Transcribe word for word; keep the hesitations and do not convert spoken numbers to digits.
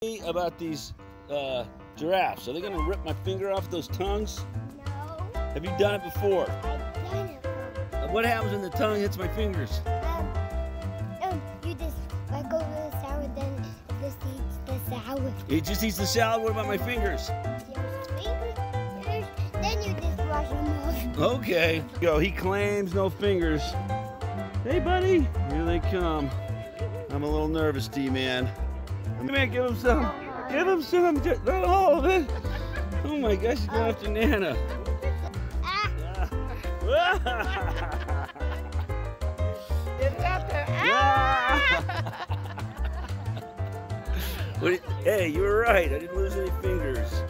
About these uh, giraffes. Are they gonna rip my finger off those tongues? No. Have you done it before? I've done it before. What happens when the tongue hits my fingers? Um, um, you just let go of the salad, then it just eats the salad. It just eats the salad. What about my fingers? Your fingers, then you just wash them off. Okay. Go. He claims no fingers. Hey, buddy. Here they come. I'm a little nervous, D-man. Man, give him some. Give him some. Just, not all of it. Oh my gosh, he's going after Nana. Ah. It's after. Ah. What, hey, you were right. I didn't lose any fingers.